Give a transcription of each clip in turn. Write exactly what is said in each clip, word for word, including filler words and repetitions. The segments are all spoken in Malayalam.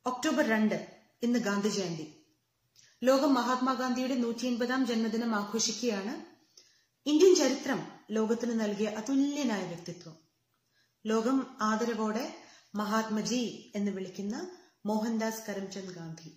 ഒക്ടോബർ രണ്ട് ഇന്ന് ഗാന്ധി ജയന്തി. ലോകം മഹാത്മാഗാന്ധിയുടെ നൂറ്റി എൺപതാം ജന്മദിനം ആഘോഷിക്കുകയാണ്. ഇന്ത്യൻ ചരിത്രം ലോകത്തിന് നൽകിയ അതുല്യനായ വ്യക്തിത്വം. ലോകം ആദരവോടെ മഹാത്മജി എന്ന് വിളിക്കുന്ന മോഹൻദാസ് കരംചന്ദ് ഗാന്ധി.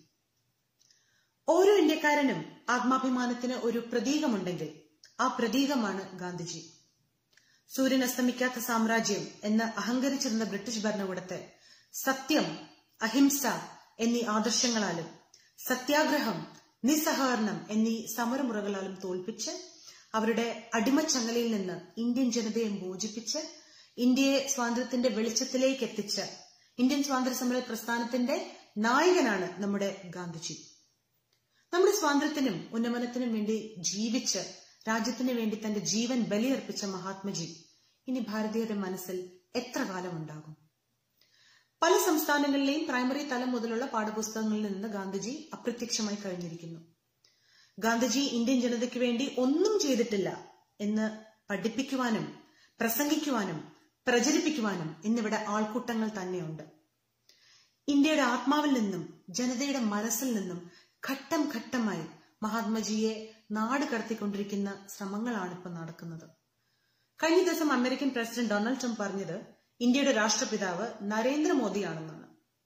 ഓരോ ഇന്ത്യക്കാരനും ആത്മാഭിമാനത്തിന് ഒരു പ്രതീകമുണ്ടെങ്കിൽ ആ പ്രതീകമാണ് ഗാന്ധിജി. സൂര്യൻ അസ്തമിക്കാത്ത സാമ്രാജ്യം എന്ന് അഹങ്കരിച്ചിരുന്ന ബ്രിട്ടീഷ് ഭരണകൂടത്തെ സത്യം, അഹിംസ എന്നീ ആദർശങ്ങളാലും സത്യാഗ്രഹം, നിസ്സഹകരണം എന്നീ സമരമുറകളാലും തോൽപ്പിച്ച് അവരുടെ അടിമച്ചങ്ങലയിൽ നിന്ന് ഇന്ത്യൻ ജനതയെ മോചിപ്പിച്ച് ഇന്ത്യയെ സ്വാതന്ത്ര്യത്തിന്റെ വെളിച്ചത്തിലേക്ക് എത്തിച്ച ഇന്ത്യൻ സ്വാതന്ത്ര്യ സമര പ്രസ്ഥാനത്തിന്റെ നായകനാണ് നമ്മുടെ ഗാന്ധിജി. നമ്മുടെ സ്വാതന്ത്ര്യത്തിനും ഉന്നമനത്തിനും വേണ്ടി ജീവിച്ച് രാജ്യത്തിന് വേണ്ടി തന്റെ ജീവൻ ബലിയർപ്പിച്ച മഹാത്മജി ഇനി ഭാരതീയരുടെ മനസ്സിൽ എത്ര കാലം ഉണ്ടാകും? പല സംസ്ഥാനങ്ങളിലെയും പ്രൈമറി തലം മുതലുള്ള പാഠപുസ്തകങ്ങളിൽ നിന്ന് ഗാന്ധിജി അപ്രത്യക്ഷമായി കഴിഞ്ഞിരിക്കുന്നു. ഗാന്ധിജി ഇന്ത്യൻ ജനതയ്ക്ക് വേണ്ടി ഒന്നും ചെയ്തിട്ടില്ല എന്ന് പഠിപ്പിക്കുവാനും പ്രസംഗിക്കുവാനും പ്രചരിപ്പിക്കുവാനും ഇന്നിവിടെ ആൾക്കൂട്ടങ്ങൾ തന്നെയുണ്ട്. ഇന്ത്യയുടെ ആത്മാവിൽ നിന്നും ജനതയുടെ മനസ്സിൽ നിന്നും ഘട്ടം ഘട്ടമായി മഹാത്മജിയെ നാട് കടത്തിക്കൊണ്ടിരിക്കുന്ന ശ്രമങ്ങളാണ് ഇപ്പോൾ നടക്കുന്നത്. കഴിഞ്ഞ ദിവസം അമേരിക്കൻ പ്രസിഡന്റ് ഡൊണാൾഡ് ട്രംപ് പറഞ്ഞത് ഇന്ത്യയുടെ രാഷ്ട്രപിതാവ് നരേന്ദ്രമോദിയാണെന്നാണ്.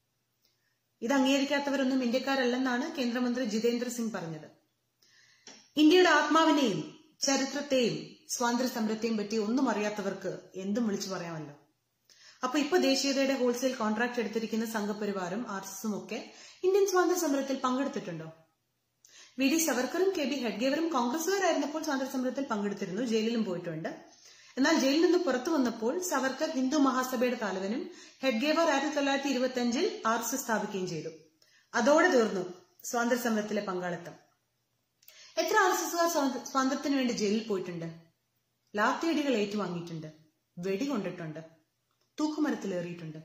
ഇത് അംഗീകരിക്കാത്തവരൊന്നും ഇന്ത്യക്കാരല്ലെന്നാണ് കേന്ദ്രമന്ത്രി ജിതേന്ദ്ര സിംഗ് പറഞ്ഞത്. ഇന്ത്യയുടെ ആത്മാവിനെയും ചരിത്രത്തെയും സ്വാതന്ത്ര്യ സമരത്തെയും പറ്റി ഒന്നും അറിയാത്തവർക്ക് എന്തും വിളിച്ചു പറയാമല്ലോ. അപ്പൊ ഇപ്പൊ ദേശീയതയുടെ ഹോൾസെയിൽ കോൺട്രാക്ട് എടുത്തിരിക്കുന്ന സംഘപരിവാറും ആർ എസ് എസും ഒക്കെ ഇന്ത്യൻ സ്വാതന്ത്ര്യ സമരത്തിൽ പങ്കെടുത്തിട്ടുണ്ടോ? വി ഡി സവർക്കറും കെ ബി ഹെഡ്ഗേവറും കോൺഗ്രസുകാരായിരുന്നപ്പോൾ സ്വാതന്ത്ര്യ സമരത്തിൽ പങ്കെടുത്തിരുന്നു, ജയിലിലും പോയിട്ടുണ്ട്. എന്നാൽ ജയിലിൽ നിന്ന് പുറത്തു വന്നപ്പോൾ സവർക്കർ ഹിന്ദു മഹാസഭയുടെ തലവനും ഹെഡ്ഗേവർ ആയിരത്തി തൊള്ളായിരത്തി ഇരുപത്തി അഞ്ചിൽ ആർ എസ് എസ് സ്ഥാപിക്കുകയും ചെയ്തു. അതോടെ തീർന്നു സ്വാതന്ത്ര്യ സമരത്തിലെ പങ്കാളിത്തം. എത്ര ആർ എസ് എസുകാർ സ്വാതന്ത്ര്യത്തിന് വേണ്ടി ജയിലിൽ പോയിട്ടുണ്ട്? ലാത്തിയടികൾ ഏറ്റുവാങ്ങിയിട്ടുണ്ട്, വെടികൊണ്ടിട്ടുണ്ട്, തൂക്കുമരത്തിലേറിയിട്ടുണ്ട്.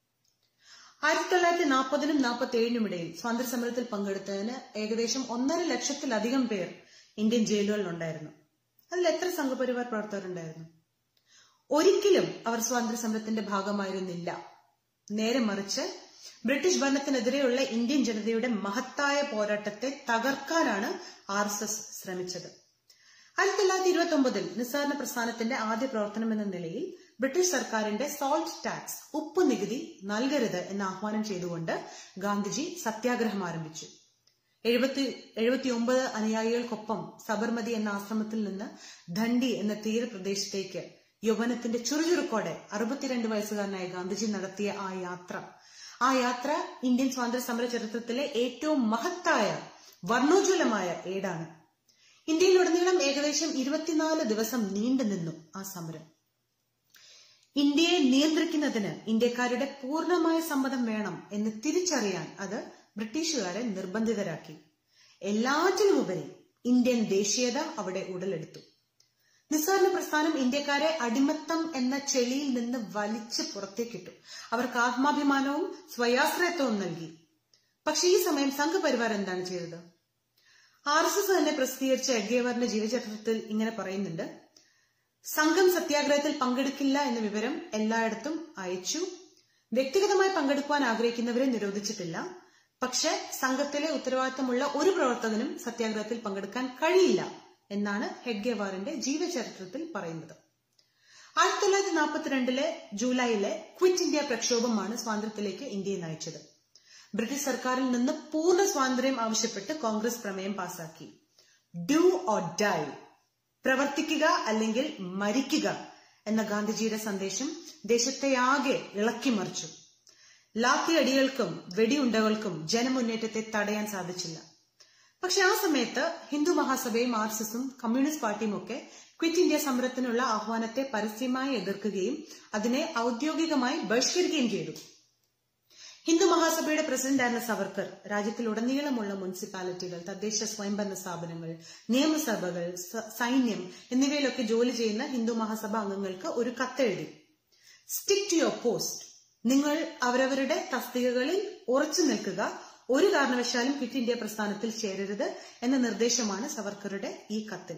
ആയിരത്തി തൊള്ളായിരത്തി നാൽപ്പതിനും നാൽപ്പത്തി ഏഴിനും ഇടയിൽ സ്വാതന്ത്ര്യ സമരത്തിൽ പങ്കെടുത്തതിന് ഏകദേശം ഒന്നര ലക്ഷത്തിലധികം പേർ ഇന്ത്യൻ ജയിലുകളിലുണ്ടായിരുന്നു. അതിൽ എത്ര സംഘപരിവാർ പ്രവർത്തകരുണ്ടായിരുന്നു? ഒരിക്കലും അവർ സ്വാതന്ത്ര്യ സമരത്തിന്റെ ഭാഗമായിരുന്നില്ല. നേരെ മറിച്ച് ബ്രിട്ടീഷ് ഭരണത്തിനെതിരെയുള്ള ഇന്ത്യൻ ജനതയുടെ മഹത്തായ പോരാട്ടത്തെ തകർക്കാനാണ് ആർ എസ് എസ് ശ്രമിച്ചത്. ആയിരത്തി തൊള്ളായിരത്തി ഇരുപത്തി ഒമ്പതിൽ നിസ്സഹകരണ പ്രസ്ഥാനത്തിന്റെ ആദ്യ പ്രവർത്തനം എന്ന നിലയിൽ ബ്രിട്ടീഷ് സർക്കാരിന്റെ സോൾട്ട് ടാക്സ്, ഉപ്പ് നികുതി നൽകരുത് എന്ന് ആഹ്വാനം ചെയ്തുകൊണ്ട് ഗാന്ധിജി സത്യാഗ്രഹം ആരംഭിച്ചു. എഴുപത്തി എഴുപത്തി ഒമ്പത് അനുയായികൾക്കൊപ്പം സബർമതി എന്ന ആശ്രമത്തിൽ നിന്ന് ദണ്ഡി എന്ന തീരപ്രദേശത്തേക്ക് യൗവനത്തിന്റെ ചുറുചുറുക്കോടെ അറുപത്തിരണ്ട് വയസ്സുകാരനായ ഗാന്ധിജി നടത്തിയ ആ യാത്ര ആ യാത്ര ഇന്ത്യൻ സ്വാതന്ത്ര്യ സമര ചരിത്രത്തിലെ ഏറ്റവും മഹത്തായ വർണ്ണോജ്വലമായ ഏടാണ്. ഇന്ത്യയിലുടനീളം ഏകദേശം ഇരുപത്തിനാല് ദിവസം നീണ്ടു നിന്നു ആ സമരം. ഇന്ത്യയെ നിയന്ത്രിക്കുന്നതിന് ഇന്ത്യക്കാരുടെ പൂർണ്ണമായ സമ്മതം വേണം എന്ന് തിരിച്ചറിയാൻ അത് ബ്രിട്ടീഷുകാരെ നിർബന്ധിതരാക്കി. എല്ലാറ്റിനുമുപരി ഇന്ത്യൻ ദേശീയത അവിടെ ഉടലെടുത്തു. നിസ്സഹകരണ പ്രസ്ഥാനം ഇന്ത്യക്കാരെ അടിമത്തം എന്ന ചെളിയിൽ നിന്ന് വലിച്ച് പുറത്തേക്കിട്ടു. അവർക്ക് ആത്മാഭിമാനവും സ്വയാശ്രയത്വവും നൽകി. പക്ഷെ ഈ സമയം സംഘപരിവാർ എന്താണ് ചെയ്തത്? ആർ എസ് എസ് തന്നെ പ്രസിദ്ധീകരിച്ച ഹെഡ്ഗേവാറിന്റെ ജീവചരിത്രത്തിൽ ഇങ്ങനെ പറയുന്നുണ്ട്: സംഘം സത്യാഗ്രഹത്തിൽ പങ്കെടുക്കില്ല എന്ന വിവരം എല്ലായിടത്തും അയച്ചു. വ്യക്തിഗതമായി പങ്കെടുക്കുവാൻ ആഗ്രഹിക്കുന്നവരെ നിരോധിച്ചിട്ടില്ല. പക്ഷെ സംഘത്തിലെ ഉത്തരവാദിത്തമുള്ള ഒരു പ്രവർത്തകനും സത്യാഗ്രഹത്തിൽ പങ്കെടുക്കാൻ കഴിയില്ല എന്നാണ് ഹെഡ്ഗേവാറിന്റെ ജീവചരിത്രത്തിൽ പറയുന്നത്. ആയിരത്തി തൊള്ളായിരത്തി നാൽപ്പത്തിരണ്ടിലെ ജൂലൈയിലെ ക്വിറ്റ് ഇന്ത്യ പ്രക്ഷോഭമാണ് സ്വാതന്ത്ര്യത്തിലേക്ക് ഇന്ത്യയെ നയിച്ചത്. ബ്രിട്ടീഷ് സർക്കാരിൽ നിന്ന് പൂർണ്ണ സ്വാതന്ത്ര്യം ആവശ്യപ്പെട്ട് കോൺഗ്രസ് പ്രമേയം പാസാക്കി. ഡു ഓർ ഡൈ, പ്രവർത്തിക്കുക അല്ലെങ്കിൽ മരിക്കുക എന്ന ഗാന്ധിജിയുടെ സന്ദേശം ദേശത്തെയാകെ ഇളക്കിമറിച്ചു. ലാത്തിയടികൾക്കും വെടിയുണ്ടകൾക്കും ജനമുന്നേറ്റത്തെ തടയാൻ സാധിച്ചില്ല. പക്ഷെ ആ സമയത്ത് ഹിന്ദു മഹാസഭയും ആർ എസ് എസും കമ്മ്യൂണിസ്റ്റ് പാർട്ടിയും ഒക്കെ ക്വിറ്റ് ഇന്ത്യ സമരത്തിനുള്ള ആഹ്വാനത്തെ പരസ്യമായി എതിർക്കുകയും അതിനെ ഔദ്യോഗികമായി ബഹിഷ്കരിക്കുകയും ചെയ്തു. ഹിന്ദു മഹാസഭയുടെ പ്രസിഡന്റായിരുന്ന സവർക്കർ രാജ്യത്തിലുടനീളമുള്ള മുനിസിപ്പാലിറ്റികൾ, തദ്ദേശ സ്വയംഭരണ സ്ഥാപനങ്ങൾ, നിയമസഭകൾ, സൈന്യം എന്നിവയിലൊക്കെ ജോലി ചെയ്യുന്ന ഹിന്ദു മഹാസഭ അംഗങ്ങൾക്ക് ഒരു കത്തെഴുതി. സ്റ്റിക്ക് ടു യുവർ പോസ്റ്റ്, നിങ്ങൾ അവരവരുടെ തസ്തികകളിൽ ഉറച്ചു നിൽക്കുക, ഒരു കാരണവശാലും ക്വിറ്റ് ഇന്ത്യ പ്രസ്ഥാനത്തിൽ ചേരരുത് എന്ന നിർദ്ദേശമാണ് സവർക്കറുടെ ഈ കത്തിൽ.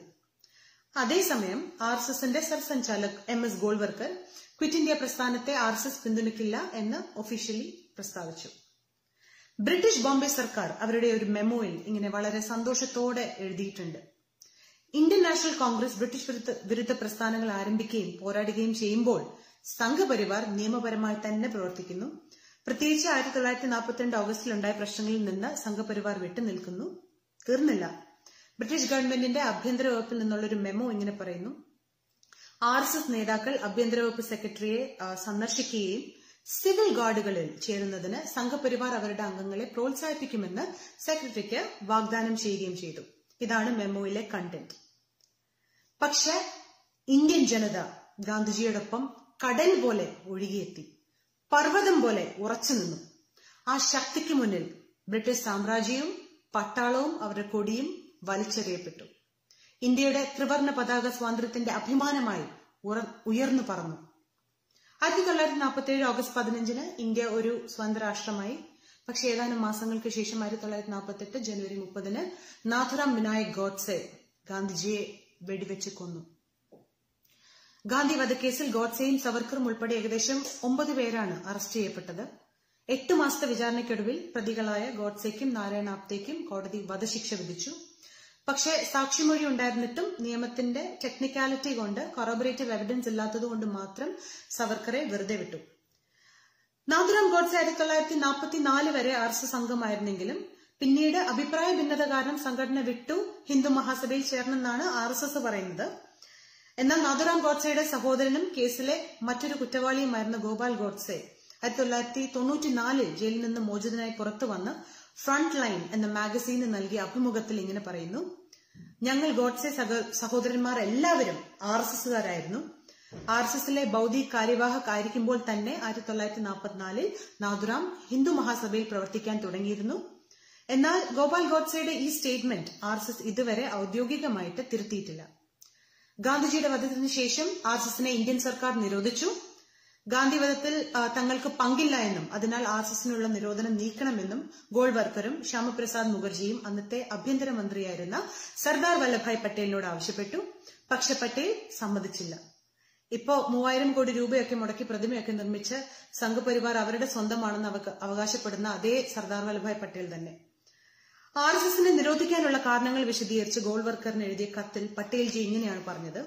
അതേസമയം ആർ എസ് എസിന്റെ സർസംഘാലക് M S Golwalkar quit India പ്രസ്ഥാനത്തെ ആർ എസ് എസ് പിന്തുണയ്ക്കില്ല എന്ന് ഒഫീഷ്യലി പ്രസ്താവിച്ചു. ബ്രിട്ടീഷ് ബോംബെ സർക്കാർ അവരുടെ ഒരു മെമ്മോയിൽ ഇങ്ങനെ വളരെ സന്തോഷത്തോടെ എഴുതിയിട്ടുണ്ട്. ഇന്ത്യൻ നാഷണൽ കോൺഗ്രസ് ബ്രിട്ടീഷ് വിരുദ്ധ വിരുദ്ധ പ്രസ്ഥാനങ്ങൾ ആരംഭിക്കുകയും പോരാടുകയും ചെയ്യുമ്പോൾ സംഘപരിവാർ നിയമപരമായി തന്നെ പ്രവർത്തിക്കുന്നു. പ്രത്യേകിച്ച് ആയിരത്തി തൊള്ളായിരത്തി നാൽപ്പത്തിരണ്ട് ഓഗസ്റ്റിലുണ്ടായ പ്രശ്നങ്ങളിൽ നിന്ന് സംഘപരിവാർ വിട്ടുനിൽക്കുന്നു. തീർന്നില്ല. ബ്രിട്ടീഷ് ഗവൺമെന്റിന്റെ ആഭ്യന്തര വകുപ്പിൽ നിന്നുള്ള ഒരു മെമ്മോ ഇങ്ങനെ പറയുന്നു: ആർ എസ് എസ് നേതാക്കൾ ആഭ്യന്തര വകുപ്പ് സെക്രട്ടറിയെ സന്ദർശിക്കുകയും സിവിൽ ഗാർഡുകളിൽ ചേരുന്നതിന് സംഘപരിവാർ അവരുടെ അംഗങ്ങളെ പ്രോത്സാഹിപ്പിക്കുമെന്ന് സെക്രട്ടറിക്ക് വാഗ്ദാനം ചെയ്യുകയും ചെയ്തു. ഇതാണ് മെമ്മോയിലെ കണ്ടന്റ്. പക്ഷെ ഇന്ത്യൻ ജനത ഗാന്ധിജിയോടൊപ്പം കടൽ പോലെ ഒഴുകിയെത്തി, പർവ്വതം പോലെ ഉറച്ചുനിന്നു. ആ ശക്തിക്ക് മുന്നിൽ ബ്രിട്ടീഷ് സാമ്രാജ്യവും പട്ടാളവും അവരുടെ കൊടിയും വലിച്ചെറിയപ്പെട്ടു. ഇന്ത്യയുടെ ത്രിവർണ പതാക സ്വാതന്ത്ര്യത്തിന്റെ അഭിമാനമായി ഉയർന്നു പറന്നു. ആയിരത്തി തൊള്ളായിരത്തി നാൽപ്പത്തി ഏഴ് ഓഗസ്റ്റ് പതിനഞ്ചിന് ഇന്ത്യ ഒരു സ്വതന്ത്ര രാഷ്ട്രമായി. പക്ഷെ ഏതാനും മാസങ്ങൾക്ക് ശേഷം ആയിരത്തി തൊള്ളായിരത്തി നാൽപ്പത്തി എട്ട് ജനുവരി മുപ്പതിന് നാഥുറാം വിനായക് ഗോഡ്സെ ഗാന്ധിജിയെ വെടിവെച്ച് കൊന്നു. ഗാന്ധി വധക്കേസിൽ ഗോഡ്സെയും സവർക്കറും ഉൾപ്പെടെ ഏകദേശം ഒമ്പത് പേരാണ് അറസ്റ്റ് ചെയ്യപ്പെട്ടത്. എട്ട് മാസത്തെ വിചാരണയ്ക്കൊടുവിൽ പ്രതികളായ ഗോഡ്സെയ്ക്കും നാരായണ ആപ്തേക്കും കോടതി വധശിക്ഷ വിധിച്ചു. പക്ഷേ സാക്ഷിമൊഴി ഉണ്ടായിരുന്നിട്ടും നിയമത്തിന്റെ ടെക്നിക്കാലിറ്റി കൊണ്ട് കൊറോബറേറ്റീവ് എവിഡൻസ് ഇല്ലാത്തതുകൊണ്ട് മാത്രം സവർക്കറെ വെറുതെ വിട്ടു. നാഥുറാം ഗോഡ്സെ ആയിരത്തി തൊള്ളായിരത്തി നാൽപ്പത്തിനാല് വരെ ആർ എസ് എസ് അംഗമായിരുന്നെങ്കിലും പിന്നീട് അഭിപ്രായ ഭിന്നത കാരണം സംഘടന വിട്ടു ഹിന്ദു മഹാസഭയിൽ ചേർന്നെന്നാണ് ആർ എസ് എസ് പറയുന്നത്. എന്നാൽ നാഥുറാം ഗോഡ്സെയുടെ സഹോദരനും കേസിലെ മറ്റൊരു കുറ്റവാളിയുമായിരുന്ന ഗോപാൽ ഗോഡ്സെ ആയിരത്തി തൊള്ളായിരത്തി തൊണ്ണൂറ്റിനാലിൽ ജയിലിൽ നിന്ന് മോചിതനായി പുറത്തു വന്ന് ഫ്രണ്ട് ലൈൻ എന്ന മാഗസീന് നൽകിയ അഭിമുഖത്തിൽ ഇങ്ങനെ പറയുന്നു: ഞങ്ങൾ ഗോഡ്സെ സഹോദരന്മാർ എല്ലാവരും ആർ എസ് എസുകാരായിരുന്നു. ആർ എസ് എസിലെ ബൌദ്ധിക കാര്യവാഹക് ആയിരിക്കുമ്പോൾ തന്നെ ആയിരത്തി തൊള്ളായിരത്തി നാൽപ്പത്തിനാലിൽ നാഥുറാം ഹിന്ദു മഹാസഭയിൽ പ്രവർത്തിക്കാൻ തുടങ്ങിയിരുന്നു. എന്നാൽ ഗോപാൽ ഗോഡ്സെയുടെ ഈ സ്റ്റേറ്റ്മെന്റ് ആർ എസ് എസ് ഇതുവരെ ഔദ്യോഗികമായിട്ട് തിരുത്തിയിട്ടില്ല. ഗാന്ധിജിയുടെ വധത്തിന് ശേഷം ആർ എസ് എസിനെ ഇന്ത്യൻ സർക്കാർ നിരോധിച്ചു. ഗാന്ധിവധത്തിൽ തങ്ങൾക്ക് പങ്കില്ല എന്നും അതിനാൽ ആർ എസ് എസിനുള്ള നിരോധനം നീക്കണമെന്നും ഗോൾവർക്കറും ശ്യാമപ്രസാദ് മുഖർജിയും അന്നത്തെ ആഭ്യന്തരമന്ത്രിയായിരുന്ന സർദാർ വല്ലഭായ് പട്ടേലിനോട് ആവശ്യപ്പെട്ടു. പക്ഷെ പട്ടേൽ സമ്മതിച്ചില്ല. ഇപ്പോ മൂവായിരം കോടി രൂപയൊക്കെ മുടക്കി പ്രതിമയൊക്കെ നിർമ്മിച്ച് സംഘപരിവാർ അവരുടെ സ്വന്തമാണെന്ന് അവകാശപ്പെടുന്ന അതേ സർദാർ വല്ലഭായ് പട്ടേൽ തന്നെ. ആർ എസ് എസിനെ നിരോധിക്കാനുള്ള കാരണങ്ങൾ വിശദീകരിച്ച് ഗോൾവർക്കറിന് എഴുതിയ കത്തിൽ പട്ടേൽജി ഇങ്ങനെയാണ് പറഞ്ഞത്: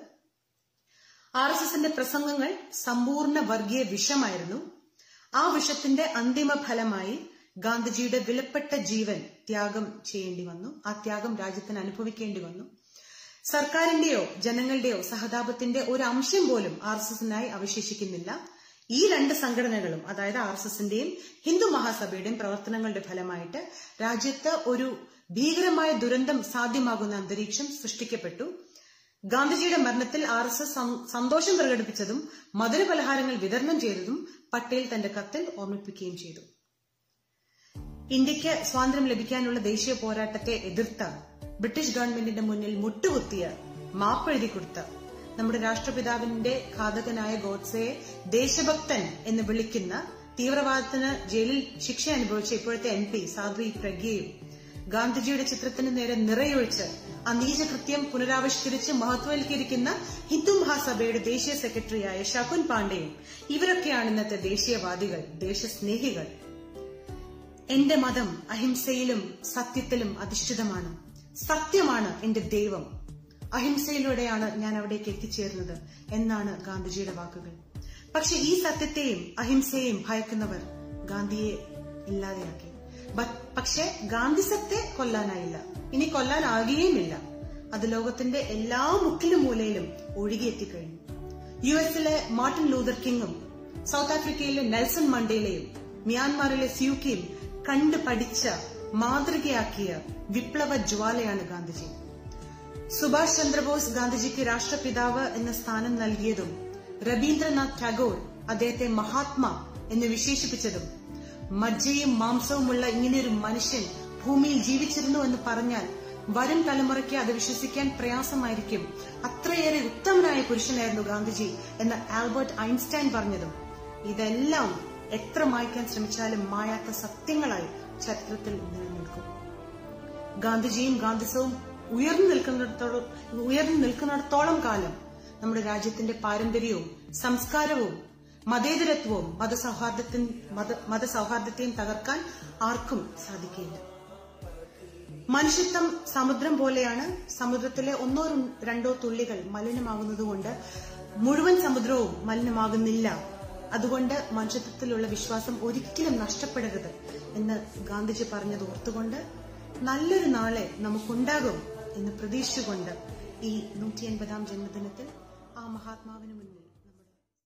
ആർ എസ് എസിന്റെ പ്രസംഗങ്ങൾ സമ്പൂർണ്ണ വർഗീയ വിഷമായിരുന്നു. ആ വിഷത്തിന്റെ അന്തിമ ഫലമായി ഗാന്ധിജിയുടെ വിലപ്പെട്ട ജീവൻ ത്യാഗം ചെയ്യേണ്ടി വന്നു. ആ ത്യാഗം രാജ്യത്തിന് അനുഭവിക്കേണ്ടി വന്നു. സർക്കാരിന്റെയോ ജനങ്ങളുടെയോ സഹതാപത്തിന്റെ ഒരു അംശം പോലും ആർ എസ് എസിനായി അവശേഷിക്കുന്നില്ല. ഈ രണ്ട് സംഘടനകളും, അതായത് ആർ എസ് എസിന്റെയും ഹിന്ദു മഹാസഭയുടെയും പ്രവർത്തനങ്ങളുടെ ഫലമായിട്ട് രാജ്യത്ത് ഒരു ഭീകരമായ ദുരന്തം സാധ്യമാകുന്ന അന്തരീക്ഷം സൃഷ്ടിക്കപ്പെട്ടു. ഗാന്ധിജിയുടെ മരണത്തിൽ ആർ എസ് എസ് സന്തോഷം പ്രകടിപ്പിച്ചതും മധുരപലഹാരങ്ങൾ വിതരണം ചെയ്തതും പട്ടേൽ തന്റെ കത്തിൽ ഓർമ്മിപ്പിക്കുകയും ചെയ്തു. ഇന്ത്യക്ക് സ്വാതന്ത്ര്യം ലഭിക്കാനുള്ള ദേശീയ പോരാട്ടത്തെ എതിർത്ത, ബ്രിട്ടീഷ് ഗവൺമെന്റിന്റെ മുന്നിൽ മുട്ടുകുത്തിയ, മാപ്പെഴുതി കൊടുത്ത നമ്മുടെ രാഷ്ട്രപിതാവിന്റെ ഘാതകനായ ഗോഡ്സെയെ ദേശഭക്തൻ എന്ന് വിളിക്കുന്ന, തീവ്രവാദത്തിന് ജയിലിൽ ശിക്ഷ അനുഭവിച്ച ഇപ്പോഴത്തെ എം പി സാധ്വി പ്രഗ്യയും ഗാന്ധിജിയുടെ ചിത്രത്തിന് നേരെ നിറയൊഴിച്ച് ആ നീചകൃത്യം പുനരാവിഷ്കരിച്ച് മഹത്വവൽക്കരിക്കുന്ന ഹിന്ദു മഹാസഭയുടെ ദേശീയ സെക്രട്ടറിയായ ശകുൻ പാണ്ഡെയും ഇവരൊക്കെയാണ് ഇന്നത്തെ ദേശീയവാദികൾ, ദേശസ്നേഹികൾ. എന്റെ മതം അഹിംസയിലും സത്യത്തിലും അധിഷ്ഠിതമാണ്. സത്യമാണ് എന്റെ ദൈവം. അഹിംസയിലൂടെയാണ് ഞാൻ അവിടേക്ക് എത്തിച്ചേർന്നത് എന്നാണ് ഗാന്ധിജിയുടെ വാക്കുകൾ. പക്ഷെ ഈ സത്യത്തെയും അഹിംസയെയും ഭയക്കുന്നവർ ഗാന്ധിയെ ഇല്ലാതെയാക്കി. പക്ഷെ ഗാന്ധിസത്തെ കൊല്ലാനായില്ല, ഇനി കൊല്ലാനാകുകയുമില്ല. അത് ലോകത്തിന്റെ എല്ലാ മുക്കിലും മൂലയിലും ഒഴുകിയെത്തിക്കഴിഞ്ഞു. യു എസിലെ മാർട്ടിൻ ലൂതർ കിങ്ങും സൗത്ത് ആഫ്രിക്കയിലെ നെൽസൺ മണ്ടേലയും മ്യാൻമാറിലെ സ്യൂക്കിയും കണ്ടു പഠിച്ച, മാതൃകയാക്കിയ വിപ്ലവ ജ്വാലയാണ് ഗാന്ധിജി. സുഭാഷ് ചന്ദ്രബോസ് ഗാന്ധിജിക്ക് രാഷ്ട്രപിതാവ് എന്ന സ്ഥാനം നൽകിയതും രവീന്ദ്രനാഥ് ടാഗോർ അദ്ദേഹത്തെ മഹാത്മാ എന്ന് വിശേഷിപ്പിച്ചതും മജ്ജയും മാംസവുമുള്ള ഇങ്ങനെയൊരു മനുഷ്യൻ ഭൂമിയിൽ ജീവിച്ചിരുന്നു എന്ന് പറഞ്ഞാൽ വരും തലമുറയ്ക്ക് അത് വിശ്വസിക്കാൻ പ്രയാസമായിരിക്കും. അത്രയേറെ ഉത്തമനായ പുരുഷനായിരുന്നു ഗാന്ധിജി എന്ന് ആൽബർട്ട് ഐൻസ്റ്റൈൻ പറഞ്ഞതും ഇതെല്ലാം എത്ര മായ്ക്കാൻ ശ്രമിച്ചാലും മായാത്ത സത്യങ്ങളായി ചരിത്രത്തിൽ നിലനിൽക്കും. ഗാന്ധിജിയും ഗാന്ധിസവും ഉയർന്നു നിൽക്കുന്നിടത്തോളം ഉയർന്നു നിൽക്കുന്നിടത്തോളം കാലം നമ്മുടെ രാജ്യത്തിന്റെ പാരമ്പര്യവും സംസ്കാരവും മതേതരത്വവും മതസൗഹാർദ്ദത്തിൻ മത മതസൗഹാർദ്ദത്തെയും തകർക്കാൻ ആർക്കും സാധിക്കില്ല. മനുഷ്യത്വം സമുദ്രം പോലെയാണ്. സമുദ്രത്തിലെ ഒന്നോ രണ്ടോ തുള്ളികൾ മലിനമാകുന്നതുകൊണ്ട് മുഴുവൻ സമുദ്രവും മലിനമാകുന്നില്ല. അതുകൊണ്ട് മനുഷ്യത്വത്തിലുള്ള വിശ്വാസം ഒരിക്കലും നഷ്ടപ്പെടരുത് എന്ന് ഗാന്ധിജി പറഞ്ഞത് ഓർത്തുകൊണ്ട് നല്ലൊരു നാളെ നമുക്കുണ്ടാകും എന്ന് പ്രതീക്ഷിച്ചുകൊണ്ട് ഈ നൂറ്റി എൺപതാം ജന്മദിനത്തിൽ ആ മഹാത്മാവിന് മുന്നിൽ